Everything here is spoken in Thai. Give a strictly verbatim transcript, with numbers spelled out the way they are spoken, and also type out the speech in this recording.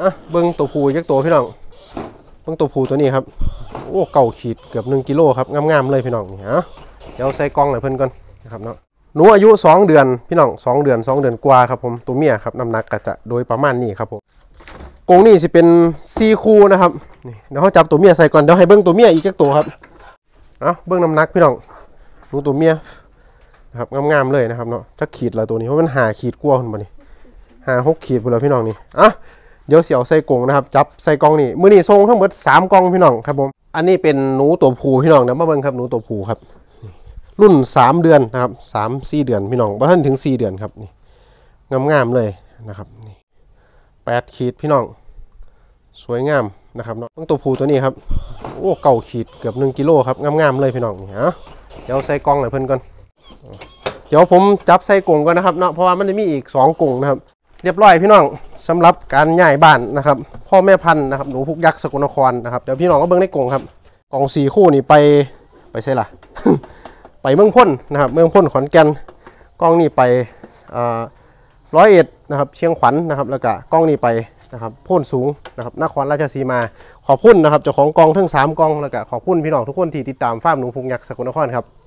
อ่ะเบิ้งตัวผูยักตัวพี่น้องเบิ้งตัวผูตัวนี้ครับโอ้เก่าขีดเกือบหนึ่งกิโลครับงามๆเลยพี่น้องนี่ฮะเดี๋ยวใส่กล่องให้เพิ่นก่อนนะครับเนาะหนูอายุสองเดือนพี่น้องสองเดือนสองเดือนกว่าครับผมตัวเมียครับน้ำหนักก็จะโดยประมาณนี้ครับผมกรงนี่สิเป็นซีคูนะครับนี่เดี๋ยวเขาจับตัวเมียใส่ก่อนเดี๋ยวให้เบิ้งตัวเมียอีกจักตัวครับอ่ะเบิ้งน้ำหนักพี่น้องหนูตัวเมียนะครับงามๆเลยนะครับเนาะจะขีดละตัวนี้เพราะมันหาขีดกลัวคนบ่นี่หาหกขีดไปเลยพี่น้องนี่อ่ะเดี๋ยวเสียวใส่กรงนะครับจับใส่กองนี่มือนี่ทรงทั้งหมดสามกองพี่น้องครับผมอันนี้เป็นหนูตัวผู้พี่น้องเดี๋ยวมาเบิ่งครับหนูตัวผู้ครับรุ่นสามเดือนนะครับสามสี่เดือนพี่น้องบ่ทันถึงสี่เดือนครับนี่งามๆเลยนะครับนี่แปดขีดพี่น้องสวยงามนะครับเนาะตัวผู้ตัวนี้ครับโอ้เก่าขีดเกือบหนึ่งกิโลครับงามๆเลยพี่น้องนี่ฮะเดี๋ยวใส่กองให้เพิ่นก่อนเดี๋ยวผมจับใส่กรงก่อนนะครับเนาะเพราะว่ามันจะมีอีกสองกรงนะครับเรียบร้อยพี่น้องสำหรับการย้ายบ้านนะครับพ่อแม่พันธุ์นะครับหนูพุกยักษ์สกลนครนะครับเดี๋ยวพี่น้องก็เบิ้งในกรงครับกองสี่คู่นี่ไปไปใช่ล่ะ ไปเมืองพ้นนะครับเมืองพ้นขอนแก่นกองนี่ไปร้อยเอ็ดนะครับเชียงขวัญ นะครับแล้วก็กองนี่ไปนะครับโพ้นสูงนะครับนครราชสีมาขอบคุณนะครับเจ้าของกองทั้งสามกองแล้วก็ขอบคุณพี่น้องทุกคนที่ติดตามฟาร์มหนูพุกยักษ์สกลนครครับ